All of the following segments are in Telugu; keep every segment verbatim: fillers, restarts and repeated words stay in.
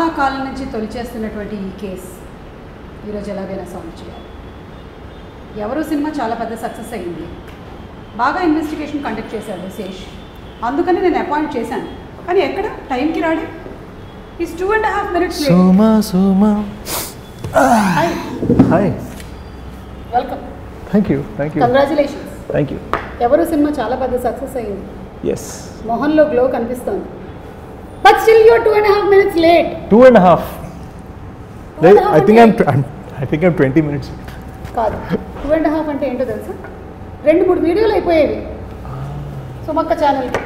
కాలం నుంచి తొలిచేస్తున్నటువంటి ఈ కేసు ఈరోజు ఎలాగైనా సాల్వ్ చేయాలి. ఎవరు సినిమా చాలా పెద్ద సక్సెస్ అయింది, బాగా ఇన్వెస్టిగేషన్ కండక్ట్ చేశాడు శేష్, అందుకని నేను అపాయింట్ చేశాను. కానీ ఎక్కడ టైంకి రాడే. Is two and half minutes late. Suma Suma hi hi welcome. Thank you thank you congratulations. Thank you. Evaru cinema చాలా పెద్ద సక్సెస్ అయింది, ఎస్ మొహంలో గ్లో కనిపిస్తుంది. But still you are two and half minutes late. Two and half I think I'm I think I'm twenty minutes కాదు. టూ అండ్ హాఫ్ అంటే ఏంటో తెలుసా, రెండు మూడు వీడియోలు అయిపోయేవి సుమక్క ఛానల్కి.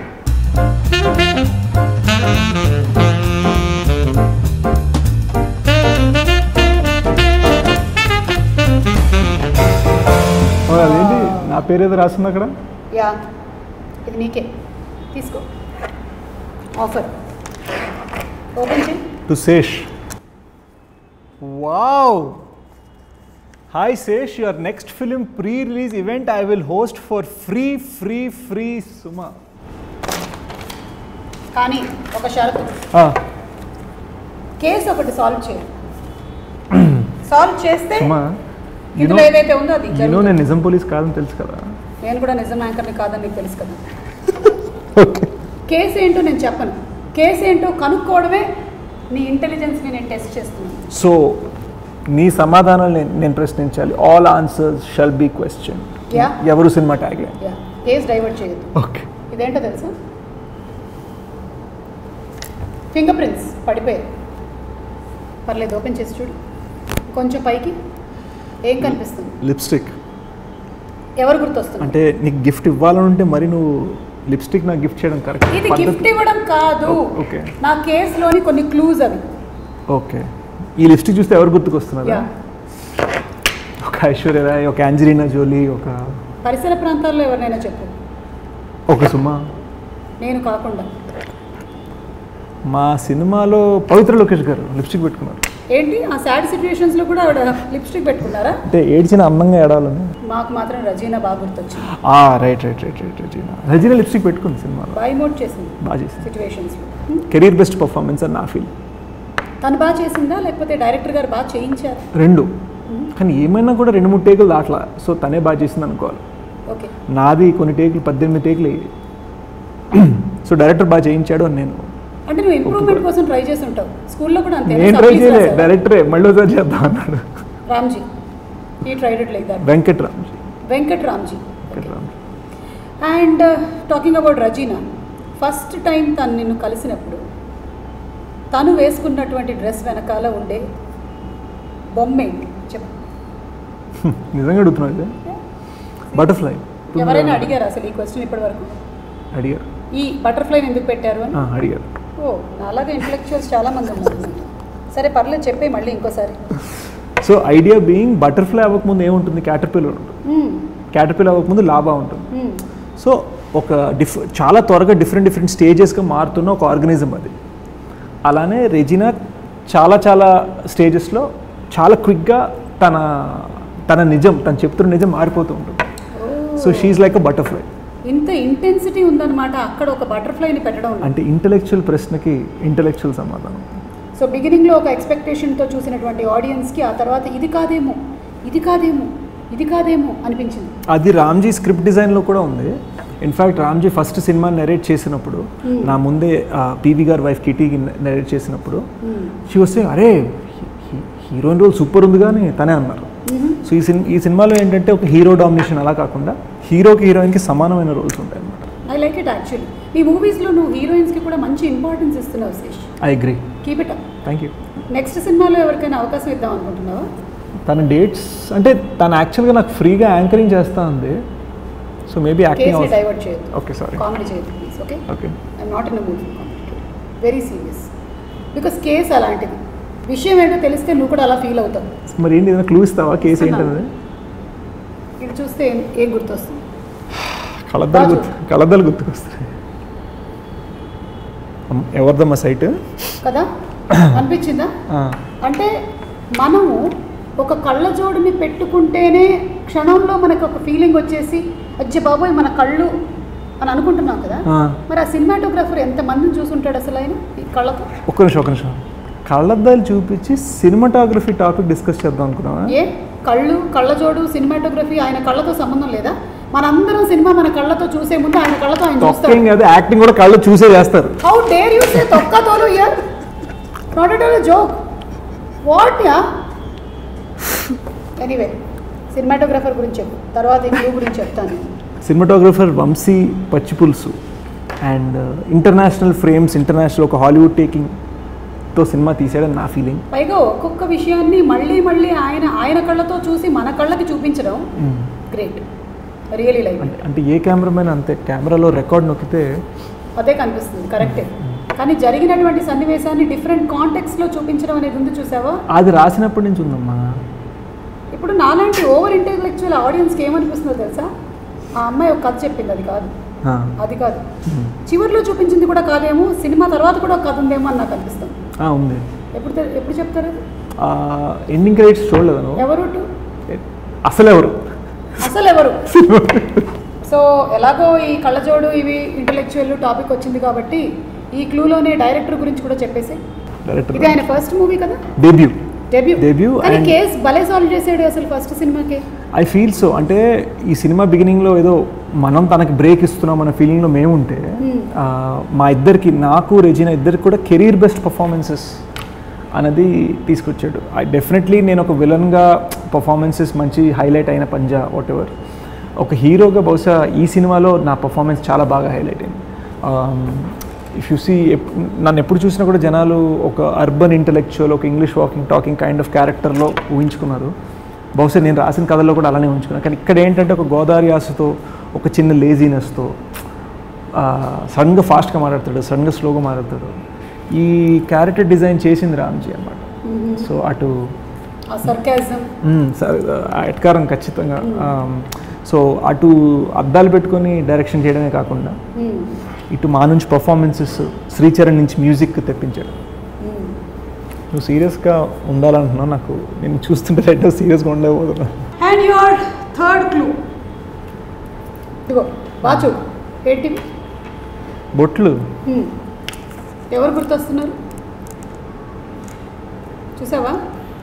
అదేంటి నా పేరు ఏదో రాస్తుంది అక్కడ? యా, ఇది నీకే, తీసుకో. ఆఫర్ ఓపెన్ చేయి. To Sesh. Wow. Hi Sesh, your next film pre release event I will host for free free free Suma. కానీ ఒక షరతు, కేసు ఒకటి సాల్వ్ చేయాలి. సాల్వ్ చేస్తే ఇందులో ఏదైతే ఉందో అది జరుగుతుంది. నేను నిజం పోలీస్ కాదని తెలుసు కదా. నేను కూడా నిజం యాంకర్ని కాదని నీకు తెలుసు కదా. కేసు ఏంటో నేను చెప్పను, కేసు ఏంటో కనుక్కోవడమే నీ ఇంటెలిజెన్స్ని నేను టెస్ట్ చేస్తున్నాను. సో నీ సమాధానాలు నేను ప్రశ్నించాలి. All answers shall be question. Evaru cinema tag line. Case divert చేయొద్దు. ఓకే. ఇదేంటో తెలుసా, ఫింగర్ ప్రింట్స్ పడిపోయాయి. పర్లేదు, ఓపెన్ చేసి చూడు. కొంచెం పైకి ఏం కనిపిస్తుంది? లిప్స్టిక్. ఎవరు గుర్తొస్తుంది? అంటే నీకు గిఫ్ట్ ఇవ్వాలంటే మరి నువ్వు లిప్స్టిక్ నాకు గిఫ్ట్ చేయడం కరెక్ట్. ఇది గిఫ్ట్ ఇవ్వడం కాదు. ఓకే. నా కేసులోని కొన్ని క్లూజ్ అవి. ఓకే. ఈ లిప్స్టిక్ చూస్తే ఎవరు గుర్తుకొస్తున్నారా? ఒక ఐశ్వర్య రాయ్, ఒక యాంజలీనా జోలీ, ఒక పరిసర ప్రాంతాల్లో ఎవరినైనా చెప్పు. ఒక సుమా. నేను కాకుండా మా సినిమాలో పవిత్ర లోకేష్ గారు లిప్స్టిక్ పెట్టుకున్నారు. ఏంటి ఆ సాడ్ సిచ్యువేషన్స్ లో కూడా ఆవిడ లిప్స్టిక్ పెట్టుకున్నారా? అంటే ఏడ్చిన అందంగా ఏడాలని. మాకు మాత్రం రజీనా బాగా గుర్తొచ్చింది. Right right right right Regina Regina lipstick పెట్టుకుంది సినిమాలో. బాగా ఇమోట్ చేసింది. బాగా చేసింది సిచ్యువేషన్స్ లో. కెరీర్ బెస్ట్ పర్ఫార్మెన్స్ అని నా ఫీల్. తను బాగా చేసిందా లేకపోతే డైరెక్టర్ గారు బాగా చేయించారు? రెండు. కానీ ఏమైనా కూడా రెండు మూడు టేకులు దాట్లా. సో తనే బాగా చేసింది అనుకోవాలి. ఓకే. నాది కొన్ని టేకులు పద్దెనిమిది టేకులు అయ్యాయి. సో డైరెక్టర్ బాగా చేయించాడు అని నేను. అంటే నువ్వు ఇంప్రూవ్మెంట్ కోసం ట్రై చేసి ఉంటావు. స్కూల్లో కూడా అంతే. నేను ట్రై చేయలే, డైరెక్టరే మళ్ళీ ఒకసారి చేద్దాం అన్నాడు. Ramji he tried it like that. Venkat Ramji. Venkat Ramji. And talking about Regina, first time తను నిన్ను కలిసినప్పుడు తను వేసుకున్నటువంటి డ్రెస్ వెనకాల ఉండే బొమ్మ ఏంటి చెప్పు. నిజంగా అడుగుతున్నాడు. బటర్ఫ్లై. ఎవరైనా అడిగారు అసలు ఈ క్వశ్చన్ ఇప్పటి వరకు? అడిగారు. ఈ బటర్ఫ్లైని ఎందుకు పెట్టారు అని అడిగారు. ఓ, అలాగే ఇంటలెక్చువల్స్ చాలా మంది ఉన్నారు. సరే పర్లేదు, చెప్పే మళ్ళీ ఇంకోసారి. సో ఐడియా బీయింగ్ బటర్ఫ్లై అవ్వకముందు ఏముంటుంది? క్యాటర్పిల్లర్ ఉంటుంది. క్యాటర్పిల్లర్ అవ్వకముందు లావా ఉంటుంది. సో ఒక డిఫ్ చాలా త్వరగా డిఫరెంట్ డిఫరెంట్ స్టేజెస్గా మారుతున్న ఒక ఆర్గనిజం అది. అలానే రెజినా చాలా చాలా స్టేజెస్లో చాలా క్విక్గా తన తన నిజం తను చెప్తున్న నిజం మారిపోతూ ఉంటుంది. So she's like a butterfly. ఇంత ఇంటెన్సిటీ ఉందన్నమాట అక్కడ ఒక బటర్ఫ్లైని పెట్టడం అంటే ఇంటెలెక్చువల్ ప్రశ్నకి ఇంటెలెక్చువల్ సమాధానం. సో బిగినింగ్లో ఒక ఎక్స్పెక్టేషన్తో చూసినటువంటి ఆడియన్స్కి ఆ తర్వాత ఇది కాదేమో ఇది కాదేమో ఇది కాదేమో అనిపించింది. అది రామ్జీ స్క్రిప్ట్ డిజైన్లో కూడా ఉంది. In fact Ramji first cinema narrate చేసినప్పుడు నా ముందే పీవీ గారి వైఫ్ కిటీకి నెరేట్ చేసినప్పుడు షీ వస్తే అరే హీరోయిన్ రోల్ సూపర్ ఉంది కానీ తనే అన్నారు. సో ఈ సినిమా ఈ సినిమాలో ఏంటంటే ఒక హీరో డామినేషన్ అలా కాకుండా హీరోకి హీరోయిన్కి సమానమైన రోల్స్ ఉంటాయి అన్నమాట. I like it actually. నీ మూవీస్లో నువ్వు హీరోయిన్స్కి కూడా మంచి ఇంపార్టెన్స్ ఇస్తున్నావు Sesh. I agree. Keep it up. Thank you. Next సినిమాలో ఎవరికైనా అవకాశం ఇద్దాం అనుకుంటున్నావా? తన డేట్స్ అంటే తను యాక్చువల్గా నాకు ఫ్రీగా యాంకరింగ్ చేస్తా ఉంది. సో మేబీ యాక్టింగ్ డైవర్ట్ చేయొద్దు. Okay sorry. కామెడీ చేయొద్దు please. Okay okay. I'm not in a mood for comedy. Very serious. Because case అలాంటిది. విషయం ఏంటో తెలిస్తే నువ్వు కూడా అలా ఫీల్ అవుతావు. మరి ఏంటి ఏదైనా క్లూ ఇస్తావా కేసు ఏంటనేది? ఇది చూస్తే ఏం ఏం గుర్తొస్తుంది? కళద్దాలు గుర్తు కళద్దాలు గుర్తుకొస్తాయి. ఎవరిదమ్మా సైట్ కదా అనిపించిందా? అంటే మనము ఒక కళ్ళజోడిని పెట్టుకుంటేనే క్షణంలో మనకు ఒక ఫీలింగ్ వచ్చేసి అజ్జ బాబోయ్ మన కళ్ళు అని అనుకుంటున్నాం కదా. మరి ఆ సినిమాటోగ్రాఫర్ ఎంత మందిని చూసుంటాడు అసలు ఆయన ఈ కళ్ళతో? ఒక్క నిమిషం ఒక్క నిమిషం కళ్ళద్దాలు చూపించి సినిమాటోగ్రఫీ టాపిక్ డిస్కస్ చేద్దాం అనుకున్నావా? ఏ కళ్ళు కళ్ళజోడు సినిమాటోగ్రఫీ ఆయన కళ్ళతో సంబంధం లేదా? మనందరం సినిమా మన కళ్ళతో చూసే ముందు ఆయన కళ్ళతో ఆయన చూస్తారు. అదే యాక్టింగ్ కూడా కళ్ళు చూసే చేస్తారు. హౌ డేర్ యూ సే తొక్క తోలు here? Not at all a joke. What yeah? Anyway cinematographer గురించి చెప్పు, తర్వాత ఇంకో గురించి చెప్తాను. Cinematographer Vamshi Pachipulusu and international frames, international ఒక హాలీవుడ్ టేకింగ్తో సినిమా తీసాడని నా ఫీలింగ్. పైగా ఒక్కొక్క విషయాన్ని మళ్ళీ మళ్ళీ ఆయన ఆయన కళ్ళతో చూసి మన కళ్ళకి చూపించడం గ్రేట్, రియలీ లైక్. అంటే ఏ కెమెరామెన్ అంతే, కెమెరాలో రికార్డ్ నొక్కితే అదే కనిపిస్తుంది, కరెక్టే. కానీ జరిగినటువంటి సన్నివేశాన్ని డిఫరెంట్ కాంటెక్స్లో చూపించడం అనేది ఉంది, చూసావా? అది రాసినప్పటి నుంచి ఉందమ్మా. ఇప్పుడు నాలాంటి ఓవర్ ఇంటెలెక్చువల్ ఆడియన్స్కి ఏమనిపిస్తుందో తెలుసా? ఆ అమ్మాయి ఒక కథ చెప్పింది, అది కాదు అది కాదు చివరిలో చూపించింది కూడా కాదేమో, సినిమా తర్వాత కూడా ఒక కథ ఉందేమో అని నాకు అనిపిస్తుంది. ఉంది. ఎప్పుడు ఎప్పుడు చెప్తారు? ఎండింగ్ క్రెడిట్స్ చూడలేదు. ఎవరు అసలు ఎవరు అసలు ఎవరు సో ఎలాగో ఈ కళ్ళజోడు ఇవి ఇంటెలెక్చువల్ టాపిక్ వచ్చింది కాబట్టి ఈ క్లూలోనే డైరెక్టర్ గురించి కూడా చెప్పేసి. ఇది ఆయన ఫస్ట్ మూవీ కదా, డెబ్యూ డెబ్యూ డెబ్యూ కానీ కేస్ భలే సాల్వ్ చేసాడు అసలు ఫస్ట్ సినిమాకి. I feel so. అంటే ఈ సినిమా బిగినింగ్లో ఏదో మనం తనకి బ్రేక్ ఇస్తున్నాం అన్న ఫీలింగ్లో మేము ఉంటే, మా ఇద్దరికి, నాకు రెజీనా ఇద్దరికి కూడా కెరీర్ బెస్ట్ పర్ఫార్మెన్సెస్ అనేది తీసుకొచ్చాడు. ఐ డెఫినెట్లీ నేను ఒక విలన్గా పర్ఫార్మెన్సెస్ మంచి హైలైట్ అయిన పంజా వాట్ ఎవర్, ఒక హీరోగా బహుశా ఈ సినిమాలో నా పర్ఫార్మెన్స్ చాలా బాగా హైలైట్ అయింది. ఇఫ్ యూ సీ, నన్ను ఎప్పుడు చూసినా కూడా జనాలు ఒక అర్బన్ ఇంటెలెక్చువల్, ఒక English walking talking kind of క్యారెక్టర్లో ఊహించుకున్నారు. బహుశా నేను రాసిన కథల్లో కూడా అలానే ఊహించుకున్నాను. కానీ ఇక్కడ ఏంటంటే ఒక గోదావరి ఆశతో, ఒక చిన్న లేజీనెస్తో, సడన్గా ఫాస్ట్గా మాట్లాడతాడు, సడన్గా స్లోగా మాట్లాడతాడు. ఈ క్యారెక్టర్ డిజైన్ చేసింది రామ్జీ అన్నమాట. సో అటు ఎట్కారం ఖచ్చితంగా. సో అటు అద్దాలు పెట్టుకొని డైరెక్షన్ చేయడమే కాకుండా ఇటు మా నుంచి పర్ఫార్మెన్సెస్, శ్రీచరణ్ నుంచి మ్యూజిక్ తెప్పించాడు. నువ్వు సీరియస్గా ఉండాలంటున్నావు, నాకు నేను చూస్తుంటే రైట్ సీరియస్గా ఉండలేకపోతున్నా. అండ్ యువర్ థర్డ్ క్లూ ఇగో వాచు ఏంటి? బొట్లు. ఎవరు గుర్తొస్తున్నారు చూసావా?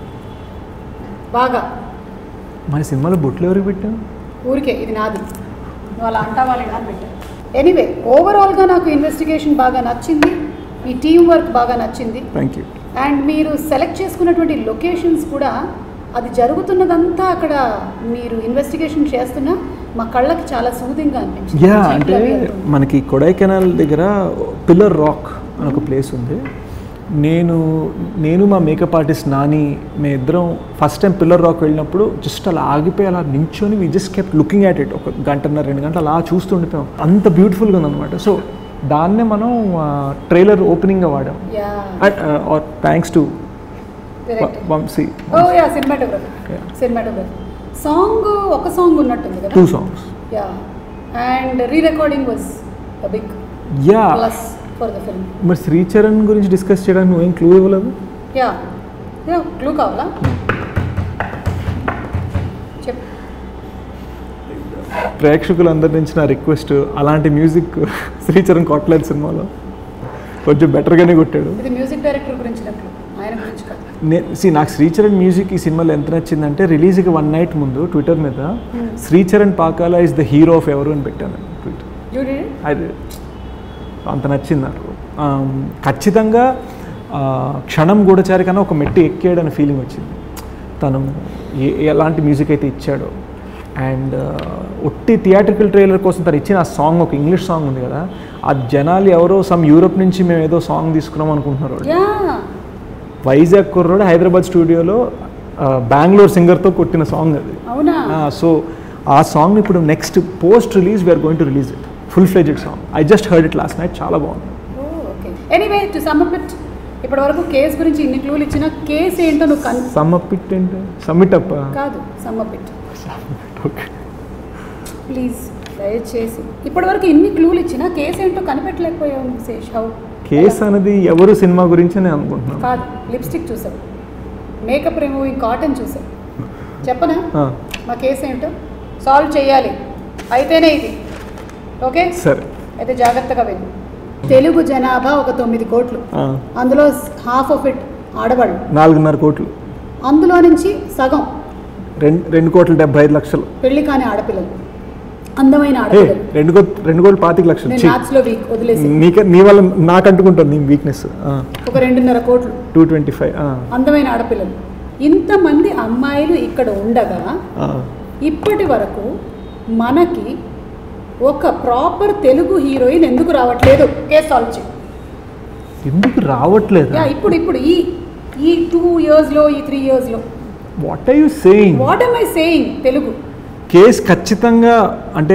బాగా మన సినిమాలో బొట్లు ఎవరికి పెట్టావు? ఊరికే ఇది నాది, నువ్వు అలా అంటా వాళ్ళని నాది పెట్టాను. ఎనీవే ఓవరాల్గా నాకు ఇన్వెస్టిగేషన్ బాగా నచ్చింది, ఈ టీం వర్క్ బాగా నచ్చింది. Thank you. అండ్ మీరు సెలెక్ట్ చేసుకున్నటువంటి లొకేషన్స్ కూడా, అది జరుగుతున్నదంతా అక్కడ మీరు ఇన్వెస్టిగేషన్ చేస్తున్నా మా కళ్ళకి చాలా సూదింగ్గా అనిపించింది. యా, అంటే మనకి కొడైకెనాల్ దగ్గర పిల్లర్ రాక్ అని ఒక ప్లేస్ ఉంది. నేను నేను మా మేకప్ ఆర్టిస్ట్ నాని మే ఇద్దరం ఫస్ట్ టైం పిల్లర్ రాక్ వెళ్ళినప్పుడు జస్ట్ అలా ఆగిపోయి అలా నించొని we just kept looking at it. ఒక గంటన్నర రెండు గంటలు అలా చూస్తూ ఉండిపోయాం, అంత బ్యూటిఫుల్గా ఉందన్నమాట. సో దాన్నే మనం ట్రైలర్ ఓపెనింగ్గా వాడాం. Or thanks to Vamshi. Cinematography song ఒక సాంగ్ ఉన్నట్టుంది కదా, two songs. Yeah, and re recording was a big yeah plus for the film. మరి శ్రీచరణ్ గురించి డిస్కస్ చేయడానికి నువ్వేం క్లూ ఇవ్వలేదు? యా, యా క్లూ కావాలా? చెప్పు. ప్రేక్షకులందరి నుంచి నా రిక్వెస్ట్, అలాంటి మ్యూజిక్ శ్రీచరణ్ కొట్టలేదు సినిమాలో, కొంచెం బెటర్గానే కొట్టాడు. ఇది మ్యూజిక్ డైరెక్టర్ గురించి నాకు, ఆయన గురించి కాదు. సి నాకు శ్రీచరణ్ మ్యూజిక్ ఈ సినిమాలో ఎంత నచ్చిందంటే, రిలీజ్కి వన్ నైట్ ముందు ట్విట్టర్ మీద Sricharan Pakala is the hero of Evaru అని పెట్టాను ట్విట్టర్. అది అంత నచ్చింది నాకు. ఖచ్చితంగా క్షణం గూఢచారి కన్నా ఒక మెట్టి ఎక్కాడని ఫీలింగ్ వచ్చింది. తను ఏ ఎలాంటి మ్యూజిక్ అయితే ఇచ్చాడో, అండ్ ఒట్టి థియేట్రికల్ ట్రైలర్ కోసం తను ఇచ్చిన ఆ సాంగ్, ఒక ఇంగ్లీష్ సాంగ్ ఉంది కదా, ఆ జనాలు ఎవరో సమ్ యూరోప్ నుంచి మేము ఏదో సాంగ్ తీసుకున్నాం అనుకుంటున్నారు. వైజాగ్ కుర్రోడు హైదరాబాద్ స్టూడియోలో బెంగళూరు సింగర్తో కొట్టిన సాంగ్ అది. సో ఆ సాంగ్ ఇప్పుడు next post release we're going to release it, full fledged song. I just heard it last night, చాలా బాగుంది. Anyway to sum up it, ఇప్పటి వరకు కేస్ గురించి ఇన్ని క్లూలు ఇచ్చిన కేస్ ఏంటో నువ్వు కన్ సమ్ అప్ ఇట్ ఏంటో సమ్మిట్ అప్ కాదు, సమ్ అప్ ఇట్ ప్లీజ్ దయచేసి. ఇప్పటి వరకు ఇన్ని క్లూలు ఇచ్చినా కేసు ఏంటో కనిపెట్టలేకపోయావు శేష్. హౌ? కేస్ అనేది ఎవరు సినిమా గురించి నేను అనుకుంటున్నాను. కాదు, లిప్స్టిక్ చూసావు, మేకప్ రిమూవింగ్ కాటన్ చూసావు, చెప్పనా మా కేసు ఏంటో సాల్వ్ చేయాలి అయితేనే ఇది. ఓకే సరే, అయితే జాగ్రత్తగా వెళ్ళి. తెలుగు జనాభా ఒక తొమ్మిది కోట్లు, అందులో హాఫ్ ఆఫ్ ఇట్ ఆడవాళ్ళు నాలుగున్నర కోట్లు, అందులో నుంచి సగం రెండు రెండు కోట్ల డెబ్బై ఐదు లక్షలు పెళ్లి కాని ఆడపిల్లలు, అందమైన ఆడపిల్లలు. రెండు కోట్లు రెండు కోట్ల పాతిక లక్షలు. మ్యాథ్స్లో వీక్ వదిలేసి నీకు నీ వల్ల నాకు అంటుకుంటుంది నీ వీక్నెస్. ఒక రెండున్నర కోట్లు టూ ట్వంటీ ఫైవ్ అందమైన ఆడపిల్లలు. ఇంతమంది అమ్మాయిలు ఇక్కడ ఉండగా ఇప్పటి వరకు మనకి ఒక ప్రాపర్ తెలుగు హీరోయిన్ ఎందుకు రావట్లేదు? కేసు సాల్వ్ చేయి. ఎందుకు రావట్లేదు? ఇప్పుడు ఇప్పుడు ఈ ఈ టూ ఇయర్స్లో ఈ త్రీ ఇయర్స్లో what are you saying? What am I saying? Telugu case ఖచ్చితంగా అంటే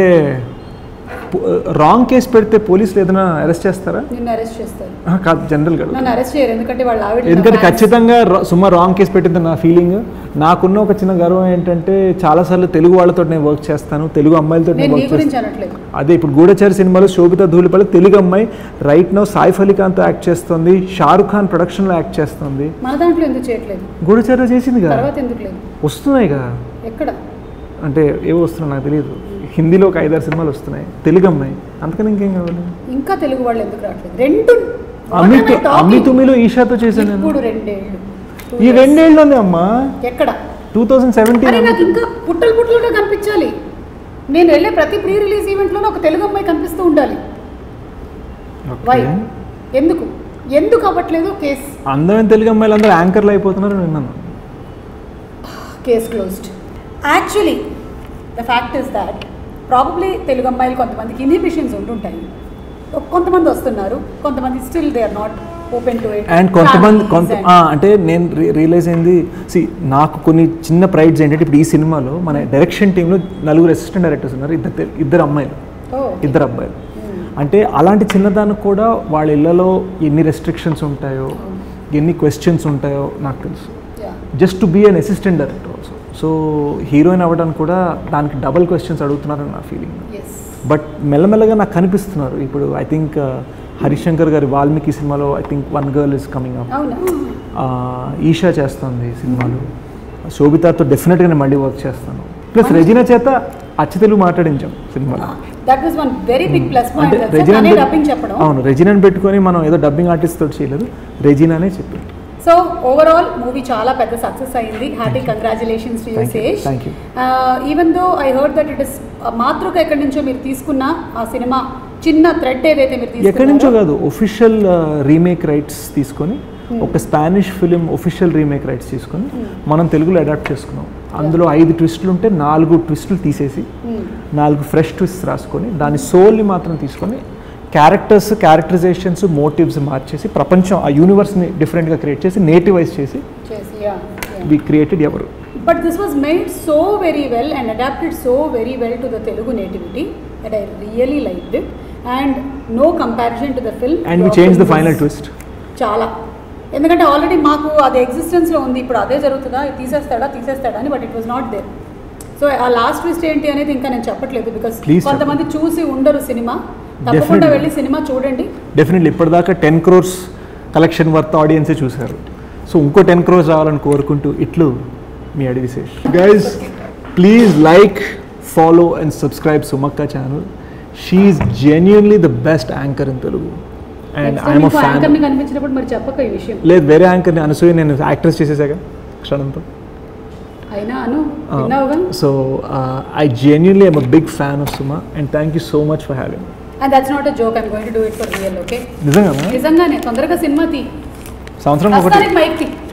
రాంగ్ కేసు పెడితే పోలీసులు ఏదైనా అరెస్ట్ చేస్తారా? నిన్ను అరెస్ట్ చేస్తారు. కాదు, జనరల్గా నన్ను అరెస్ట్ చేయరు, ఎందుకంటే వాళ్ళ ఆవిడ. ఎందుకంటే ఖచ్చితంగా సుమా రాంగ్ కేసు పెట్టింది నా ఫీలింగ్. నాకున్న ఒక చిన్న గర్వం ఏంటంటే చాలాసార్లు తెలుగు వాళ్ళతో నేను వర్క్ చేస్తాను, తెలుగు అమ్మాయిలతో నేను వర్క్ చేస్తాను. అదే ఇప్పుడు గూఢచారి సినిమాలో శోభిత ధూళిపల్లి తెలుగు అమ్మాయి రైట్ నౌ సాయిఫ్ అలీ ఖాన్తో యాక్ట్ చేస్తుంది, షారుఖ్ ఖాన్ ప్రొడక్షన్లో యాక్ట్ చేస్తుంది. మన దాంట్లో ఎందుకు చేయట్లేదు? గూఢచారిలో చేసింది కదా, తర్వాత ఎందుకు లేదు? వస్తున్నాయి కదా. ఎక్కడ అంటే ఏవో వస్తున్నాయి నాకు తెలియదు. హిందీలో ఒక ఐదారు సినిమాలు వస్తున్నాయి, తెలుగు అమ్మాయి. అంతకని ఇంకేం కావాలి? ఇంకా తెలుగు వాళ్ళు ఎందుకు రావట్లేదు? రెండు అమితు అమితుమిలో ఈషాతో చేశాను నేను. ఇప్పుడు రెండేళ్ళు ఈ రెండేళ్ళలోనే అమ్మా. ఎక్కడ? Two thousand seventeen. నాకు ఇంకా పుట్టలు పుట్టలుగా కనిపించాలి. నేను వెళ్ళే ప్రతి ప్రీ రిలీజ్ ఈవెంట్లోనే ఒక తెలుగు అమ్మాయి కనిపిస్తూ ఉండాలి. వై? ఎందుకు ఎందుకు అవ్వట్లేదు? కేసు అందమైన తెలుగు అమ్మాయిలు అందరూ యాంకర్లు అయిపోతున్నారు విన్నాను. Case closed. Actually the fact is that probably Telugu అమ్మాయిలు కొంతమందికి ఇన్హిబిషన్స్ ఉంటుంటాయి. కొంతమంది వస్తున్నారు, కొంతమంది still they are not open to it. And కొంతమంది కొంత అంటే నేను రియలైజ్ అయింది, సి నాకు కొన్ని చిన్న ప్రైడ్స్ ఏంటంటే ఇప్పుడు ఈ సినిమాలో మన డైరెక్షన్ టీంలో నలుగురు అసిస్టెంట్ డైరెక్టర్స్ ఉన్నారు, ఇద్దరు ఇద్దరు అమ్మాయిలు, ఇద్దరు అబ్బాయిలు. అంటే అలాంటి చిన్నదానికి కూడా వాళ్ళ ఇళ్లలో ఎన్ని రెస్ట్రిక్షన్స్ ఉంటాయో, ఎన్ని క్వశ్చన్స్ ఉంటాయో నాకు తెలుసు. Just to be an assistant director also. So heroine అవ్వడానికి కూడా దానికి డబల్ క్వశ్చన్స్ అడుగుతున్నారని నా ఫీలింగ్. బట్ మెల్లమెల్లగా నాకు కనిపిస్తున్నారు. ఇప్పుడు ఐ థింక్ హరిశంకర్ గారి వాల్మీకి సినిమాలో I think one girl is coming up, Eesha చేస్తుంది సినిమాలు, శోభితాతో డెఫినెట్గా నేను మళ్ళీ వర్క్ చేస్తాను. ప్లస్ రెజినా చేత అచ్చ తెలుగు మాట్లాడించాం సినిమాలో. అవును, రెజినాని పెట్టుకొని మనం ఏదో డబ్బింగ్ ఆర్టిస్ట్ తోటి చేయలేదు, రెజినానే చెప్పాను. సో ఓవరాల్ మూవీ చాలా పెద్ద సక్సెస్ అయింది. Hearty congratulations to you Sesh. Even though I heard that it is మాతృక ఎక్కడి నుంచో మీరు తీసుకున్న ఆ సినిమా చిన్న థ్రెడ్ ఏదైతే మీరు తీసుకున్నారో, ఎక్కడి నుంచో కాదు, ఒఫిషియల్ రీమేక్ రైట్స్ తీసుకొని ఒక Spanish film official remake rights తీసుకొని మనం తెలుగులో అడాప్ట్ చేసుకున్నాం. అందులో ఐదు ట్విస్టులు ఉంటే నాలుగు ట్విస్టులు తీసేసి నాలుగు ఫ్రెష్ ట్విస్ట్ రాసుకొని దాని సోల్ని మాత్రం తీసుకొని క్యారెక్టర్స్, క్యారెక్టరైజేషన్స్, మోటివ్స్ మార్చేసి ప్రపంచం ఆ యూనివర్స్ని డిఫరెంట్గా క్రియేట్ చేసి నేటివైజ్ చేసి we created Evaru. But this was made so very well and adapted so very well to the Telugu nativity that I really liked it and no comparison to the film. And we change the final twist. చాలా, ఎందుకంటే ఆల్రెడీ మాకు అది ఎగ్జిస్టెన్స్లో ఉంది, ఇప్పుడు అదే జరుగుతుందా, తీసేస్తాడా తీసేస్తాడా అని. But it was not there. So ఆ లాస్ట్ ట్విస్ట్ ఏంటి అనేది ఇంకా నేను చెప్పట్లేదు, బికాస్ కొంతమంది చూసి ఉండరు సినిమా. తప్పకుండా వెళ్ళి సినిమా చూడండి. డెఫినెట్లీ ఇప్పటిదాకా టెన్ క్రోర్స్ కలెక్షన్ వర్త్ ఆడియన్సే చూశారు. సో ఇంకో టెన్ క్రోర్స్ రావాలని కోరుకుంటూ ఇట్లు మీ Adivi Sesh. Guys please like, follow and subscribe సుమక్క channel. She is genuinely the best anchor in Telugu. And I'm a fan. కనిపించినప్పుడు మరి చెప్పక ఈ విషయం. లేదు, వేరే యాంకర్ని అనసూయ నేను యాక్ట్రెస్ చేసేసాగా క్షణంతో. So I genuinely I'm a big fan of Suma and thank you so much for having. And that's not a joke, I'm going to do it for real, okay? నిజంగా నిజంగానే తొందరగా సినిమా తీ, సంవత్సరం ఒకటి మైక్ తీ.